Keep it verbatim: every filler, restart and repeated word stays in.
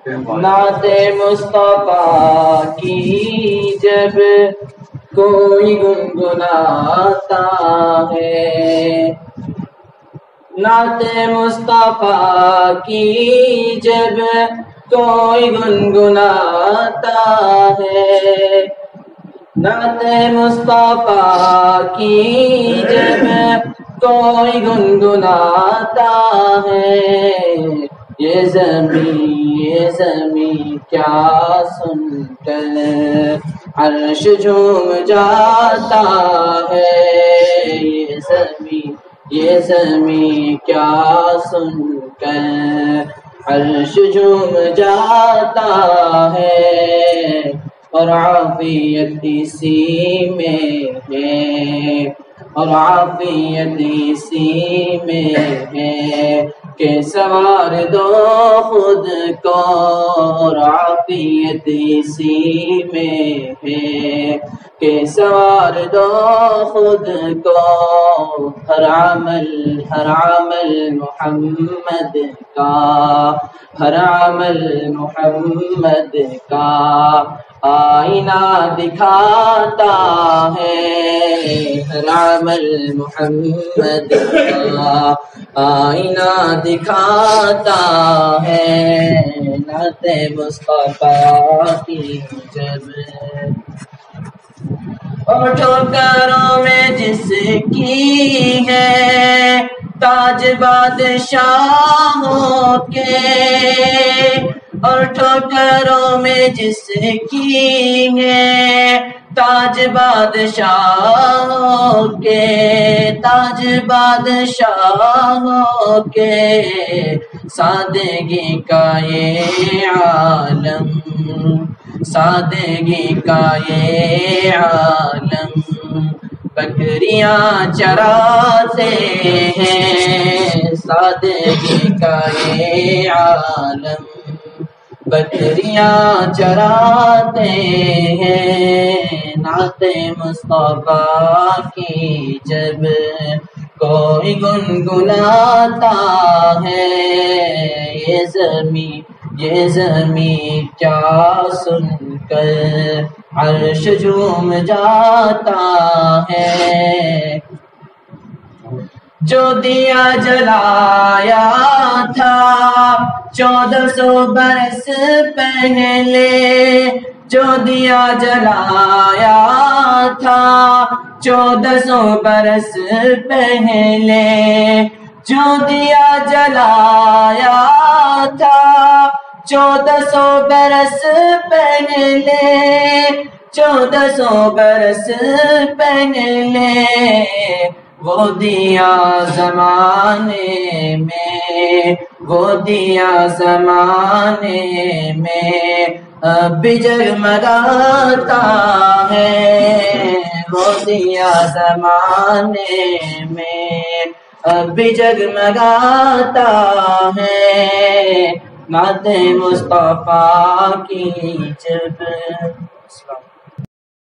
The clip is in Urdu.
نعت مصطفیٰ کی جب کوئی گنگناتا ہے، نعت مصطفیٰ کی جب کوئی گنگناتا ہے، نعت مصطفیٰ کی جب کوئی گنگناتا ہے، یہ زمین یہ زمین کیا سن کر عرش جھوم جاتا ہے، یہ زمین یہ زمین کیا سن کر عرش جھوم جاتا ہے، اور عافیت اسی میں ہے، اور عافیت اسی میں ہے کہ سوار دو خود کو، اور عافیت اسی میں ہے کہ سوار دو خود کو، ہر عمل ہر عمل محمد کا، ہر عمل محمد کا آئینہ دکھاتا ہے، ہر عمل محمد کا آئینہ دکھاتا ہے، نعت مصطفیٰ کی جب اور ٹھوکروں میں جس کی ہے تاج بادشاہوں کے، اور ٹھوکروں میں جس کی ہے تاج بادشاہوں کے، تاج بادشاہوں کے، سادگی کا یہ عالم، سادگی کا یہ عالم، بکریاں چراتے ہیں، سادگی کا یہ عالم، بکریاں چراتے ہیں، نعت مصطفیٰ کی جب کوئی گنگناتا ہے، یہ زمین یہ زمین کیا سن کر عرش جھوم جاتا ہے، جو دیا جلایا تھا چودہ سو برس پہلے، جو دیا جلایا تھا چودہ سو برس پہلے، جو دیا جلایا تھا چودہ سو برس پہلے، چودہ سو برس پہلے، وہ دیا زمانے میں، وہ دیا زمانے میں اب بھی جگمگاتا ہے، وہ دیا زمانے میں اب بھی جگمگاتا ہے، نعت مصطفیٰ کی جب